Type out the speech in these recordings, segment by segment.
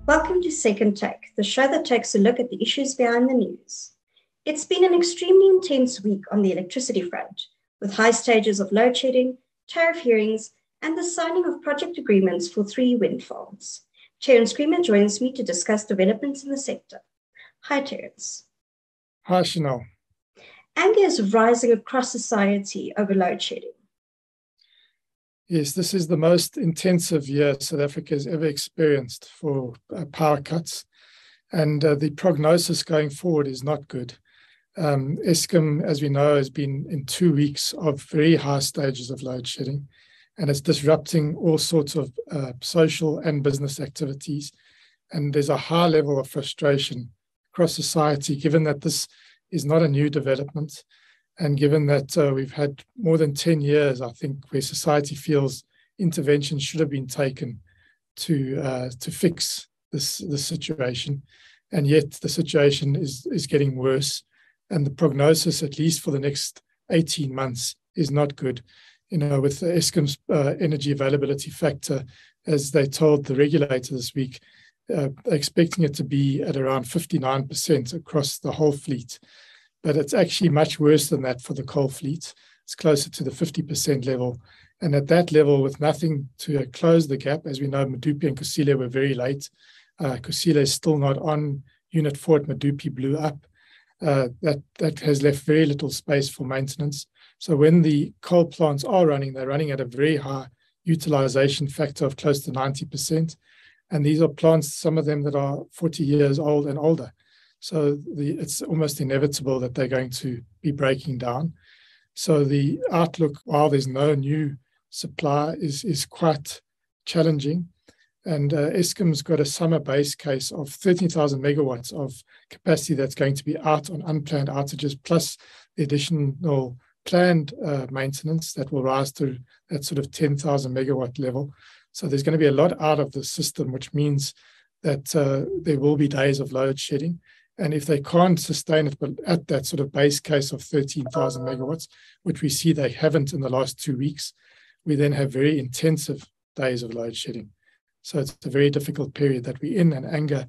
Welcome to Second Take, the show that takes a look at the issues behind the news. It's been an extremely intense week on the electricity front, with high stages of load shedding, tariff hearings, and the signing of project agreements for 3 wind farms. Terence Creamer joins me to discuss developments in the sector. Hi, Terence. Hi, Chanel. Anger is rising across society over load shedding. Yes, this is the most intensive year South Africa has ever experienced for power cuts, and the prognosis going forward is not good. Eskom, as we know, has been in 2 weeks of very high stages of load shedding, and it's disrupting all sorts of social and business activities. And there's a high level of frustration across society, given that this is not a new development. And given that we've had more than 10 years, I think, where society feels intervention should have been taken to fix this situation. And yet the situation is getting worse. And the prognosis, at least for the next 18 months, is not good. You know, with the Eskom's energy availability factor, as they told the regulator this week, they're expecting it to be at around 59% across the whole fleet. But it's actually much worse than that for the coal fleet. It's closer to the 50% level. And at that level, with nothing to close the gap, as we know, Medupi and Kusile were very late. Kusile is still not on. Unit 4 at Medupi blew up. That has left very little space for maintenance. So when the coal plants are running, they're running at a very high utilization factor of close to 90%. And these are plants, some of them that are 40 years old and older. So it's almost inevitable that they're going to be breaking down. So the outlook, while there's no new supply, is quite challenging. And Eskom's got a summer base case of 13,000 megawatts of capacity that's going to be out on unplanned outages, plus the additional planned maintenance that will rise to that sort of 10,000 megawatt level. So there's going to be a lot out of the system, which means that there will be days of load shedding. And if they can't sustain it, but at that sort of base case of 13,000 megawatts, which we see they haven't in the last 2 weeks, we then have very intensive days of load shedding. So it's a very difficult period that we're in, and anger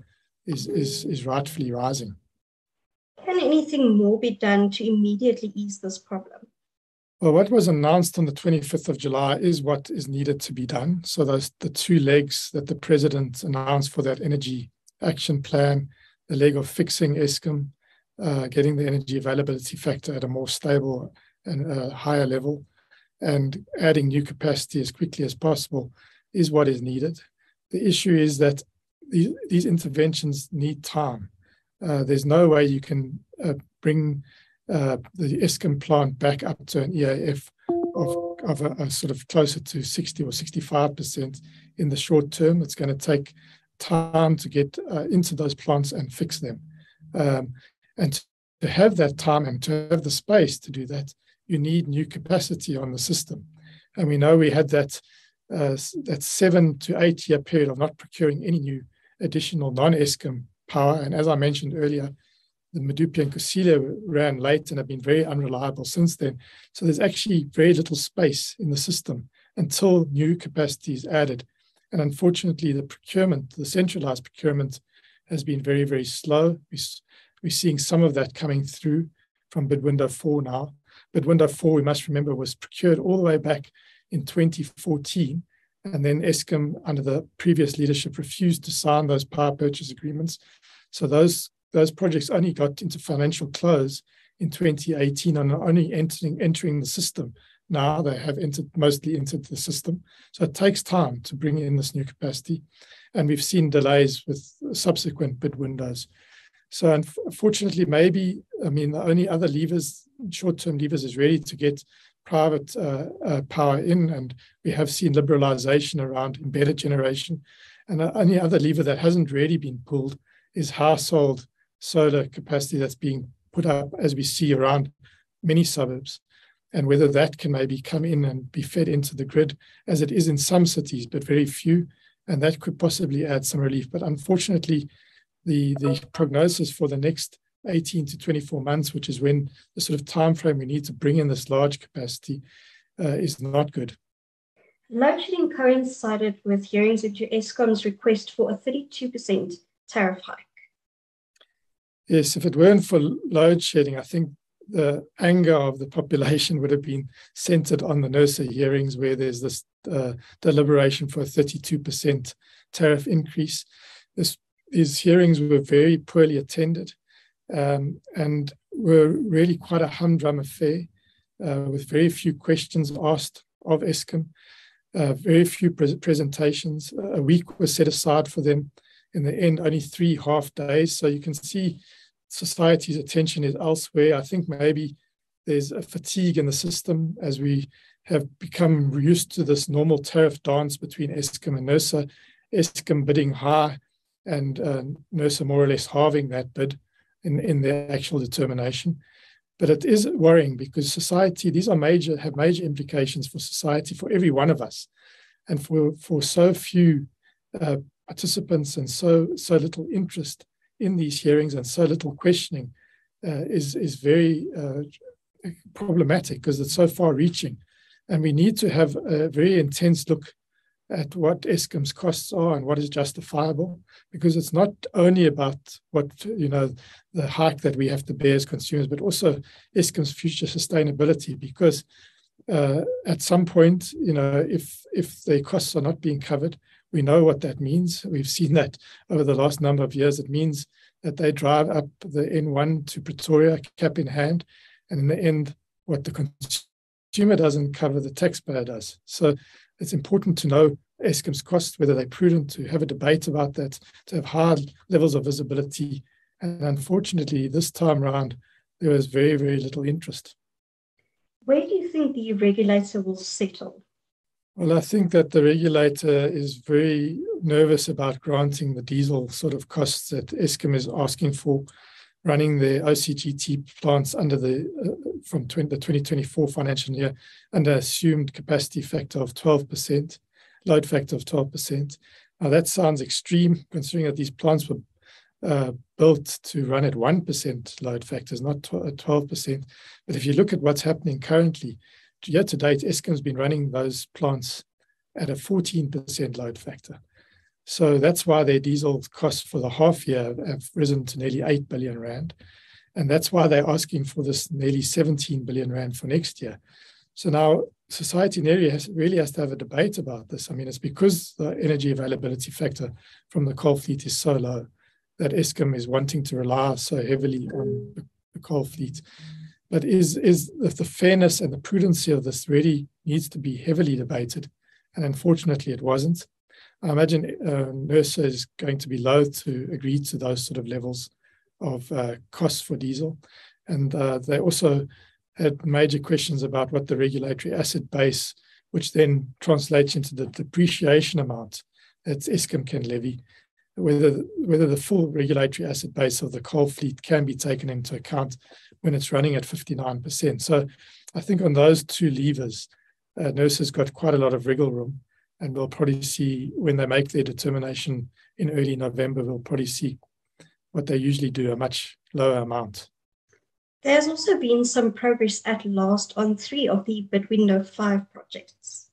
is rightfully rising. Can anything more be done to immediately ease this problem? Well, what was announced on the 25th of July is what is needed to be done. So those the 2 legs that the president announced for that energy action plan, the leg of fixing Eskom, getting the energy availability factor at a more stable and higher level, and adding new capacity as quickly as possible is what is needed. The issue is that these interventions need time. There's no way you can bring the Eskom plant back up to an EAF of a sort of closer to 60 or 65% in the short term. It's going to take time to get into those plants and fix them. And to have that time and to have the space to do that, you need new capacity on the system. And we know we had that 7 to 8 year period of not procuring any new additional non-Eskom power. And as I mentioned earlier, the Medupi and Kusile ran late and have been very unreliable since then. So there's actually very little space in the system until new capacity is added. And unfortunately, the centralized procurement has been very, very slow. We're seeing some of that coming through from bid window 4 now. Bid window 4, we must remember, was procured all the way back in 2014. And then Eskom, under the previous leadership, refused to sign those power purchase agreements. So those projects only got into financial close in 2018 and are only entering the system. Now they have mostly entered the system. So it takes time to bring in this new capacity. And we've seen delays with subsequent bid windows. So unfortunately, the only other short-term levers is really to get private power in. And we have seen liberalization around embedded generation. And the only other lever that hasn't really been pulled is household solar capacity that's being put up, as we see around many suburbs. And whether that can maybe come in and be fed into the grid, as it is in some cities, but very few, and that could possibly add some relief. But unfortunately, the prognosis for the next 18 to 24 months, which is when the sort of time frame we need to bring in this large capacity, is not good. Load shedding coincided with hearings into Eskom's request for a 32% tariff hike. Yes, if it weren't for load shedding, I think the anger of the population would have been centered on the NERSA hearings, where there's this deliberation for a 32% tariff increase. These hearings were very poorly attended and were really quite a humdrum affair with very few questions asked of Eskom, very few presentations. A week was set aside for them. In the end, only 3 half days. So you can see society's attention is elsewhere. I think maybe there's a fatigue in the system as we have become used to this normal tariff dance between Eskom and NERSA, Eskom bidding high and NERSA more or less halving that bid in their actual determination. But it is worrying because society, these are have major implications for society, for every one of us, and for so few participants and so little interest in these hearings and so little questioning is very problematic because it's so far-reaching. And we need to have a very intense look at what Eskom's costs are and what is justifiable, because it's not only about what, the hike that we have to bear as consumers, but also Eskom's future sustainability, because at some point, if the costs are not being covered, we know what that means. We've seen that over the last number of years. It means that they drive up the N1 to Pretoria, cap in hand, and in the end, what the consumer doesn't cover, the taxpayer does. So it's important to know Eskom's costs, whether they're prudent, to have a debate about that, to have high levels of visibility. And unfortunately, this time around, there was very, very little interest. Where do you think the regulator will settle? Well, I think that the regulator is very nervous about granting the diesel sort of costs that Eskom is asking for, running their OCGT plants under from the 2024 financial year under assumed capacity factor of 12%, load factor of 12%. Now that sounds extreme, considering that these plants were built to run at 1% load factors, not 12%. But if you look at what's happening currently, year to date, Eskom's been running those plants at a 14% load factor. So that's why their diesel costs for the half year have risen to nearly 8 billion rand. And that's why they're asking for this nearly 17 billion rand for next year. So now society in area really has to have a debate about this. I mean, it's because the energy availability factor from the coal fleet is so low that Eskom is wanting to rely so heavily on the coal fleet. But is the fairness and the prudency of this really needs to be heavily debated. And unfortunately, it wasn't. I imagine NERSA is going to be loath to agree to those sort of levels of costs for diesel. And they also had major questions about what the regulatory asset base, which then translates into the depreciation amount that Eskom can levy, whether the full regulatory asset base of the coal fleet can be taken into account when it's running at 59%. So I think on those two levers, NERSA's got quite a lot of wriggle room, and we'll probably see when they make their determination in early November, we'll probably see what they usually do, a much lower amount. There's also been some progress at last on 3 of the bid window 5 projects.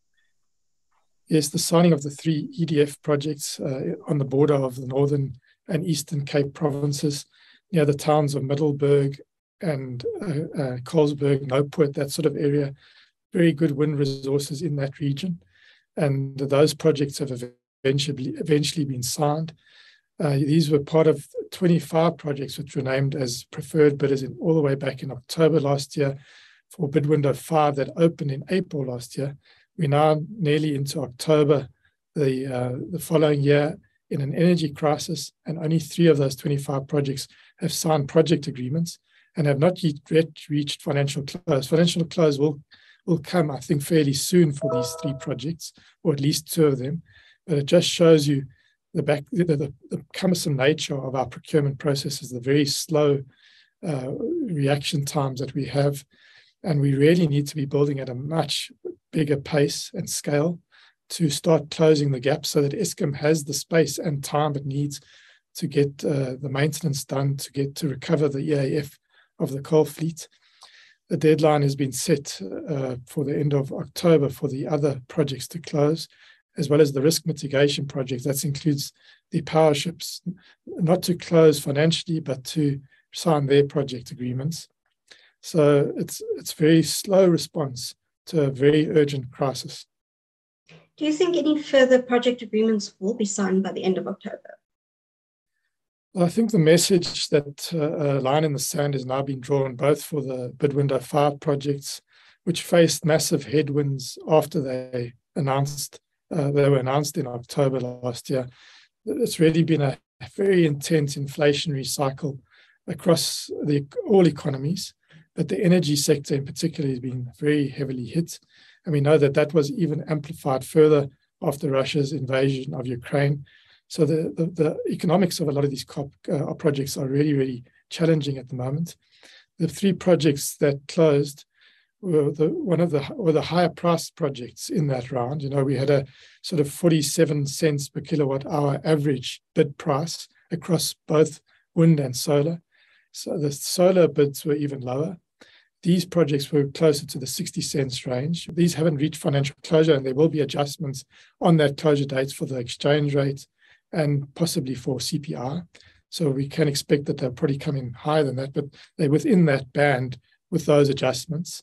Yes, the signing of the 3 EDF projects on the border of the Northern and Eastern Cape provinces, near the towns of Middelburg and Colesberg, Noupoort, that sort of area. Very good wind resources in that region. And those projects have eventually been signed. These were part of 25 projects which were named as preferred bidders all the way back in October last year for bid window 5 that opened in April last year. We're now nearly into October the following year in an energy crisis, and only 3 of those 25 projects have signed project agreements and have not yet reached financial close. Financial close will come, I think, fairly soon for these 3 projects, or at least 2 of them. But it just shows you the cumbersome nature of our procurement processes, the very slow reaction times that we have. And we really need to be building at a much bigger pace and scale to start closing the gap so that Eskom has the space and time it needs to get the maintenance done, to recover the EAF of the coal fleet. the deadline has been set for the end of October for the other projects to close, as well as the risk mitigation projects. That includes the power ships, not to close financially, but to sign their project agreements. So it's very slow response to a very urgent crisis. Do you think any further project agreements will be signed by the end of October? I think the message that a line in the sand has now been drawn both for the bid window 5 projects, which faced massive headwinds after they were announced in October last year. It's really been a very intense inflationary cycle across all economies, but the energy sector in particular has been very heavily hit. And we know that was even amplified further after Russia's invasion of Ukraine. So the economics of a lot of these projects are really, really challenging at the moment. The 3 projects that closed were the higher price projects in that round. We had a sort of 47 cents per kilowatt hour average bid price across both wind and solar. So the solar bids were even lower. These projects were closer to the 60 cents range. These haven't reached financial closure, and there will be adjustments on that closure dates for the exchange rate and possibly for CPI. So we can expect that they'll probably come in higher than that, but they're within that band with those adjustments.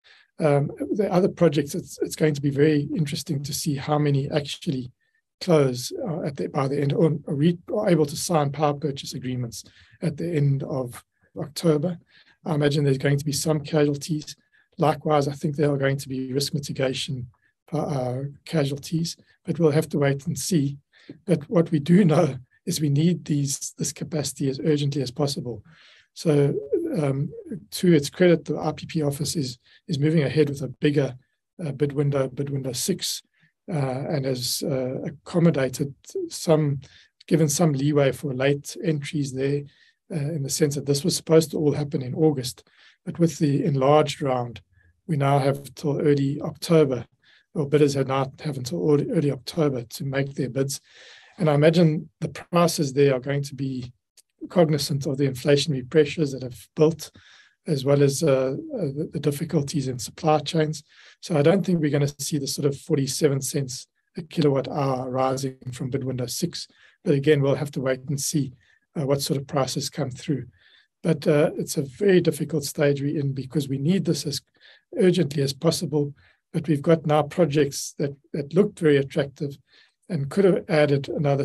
The other projects, it's going to be very interesting to see how many actually close by the end, or are able to sign power purchase agreements at the end of October. I imagine there's going to be some casualties. Likewise, I think there are going to be risk mitigation casualties, but we'll have to wait and see. But what we do know is we need this capacity as urgently as possible. So to its credit, the RPP office is moving ahead with a bigger bid window 6, and has accommodated given some leeway for late entries there, in the sense that this was supposed to all happen in August. But with the enlarged round, we now have till early October, or bidders have until early October to make their bids. And I imagine the prices there are going to be cognizant of the inflationary pressures that have built, as well as the difficulties in supply chains. So I don't think we're going to see the sort of 47 cents a kilowatt hour rising from bid window 6. But again, we'll have to wait and see what sort of prices come through. But it's a very difficult stage we're in, because we need this as urgently as possible. But we've got now projects that look very attractive and could have added another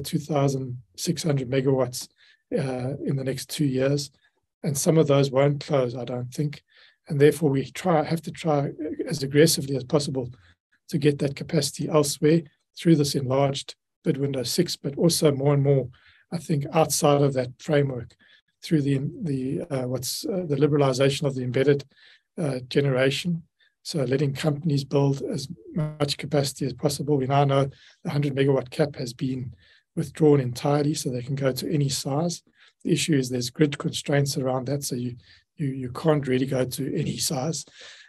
2,600 megawatts in the next 2 years. And some of those won't close, I don't think. And therefore, we have to try as aggressively as possible to get that capacity elsewhere through this enlarged bid window 6, but also more and more, I think, outside of that framework, through the liberalization of the embedded generation. So letting companies build as much capacity as possible. We now know the 100 megawatt cap has been withdrawn entirely, so they can go to any size. The issue is there's grid constraints around that, so you can't really go to any size.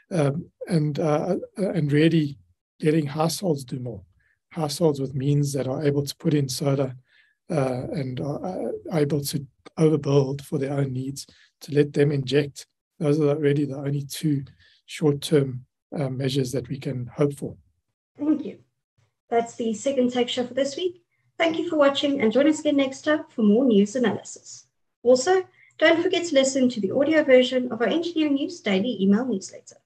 And really letting households do more. Households with means that are able to put in solar and are able to overbuild for their own needs, to let them inject. Those are really the only 2 short-term measures that we can hope for. Thank you. That's the second Tech Show for this week. Thank you for watching, and join us again next time for more news analysis. Also, don't forget to listen to the audio version of our Engineering News Daily email newsletter.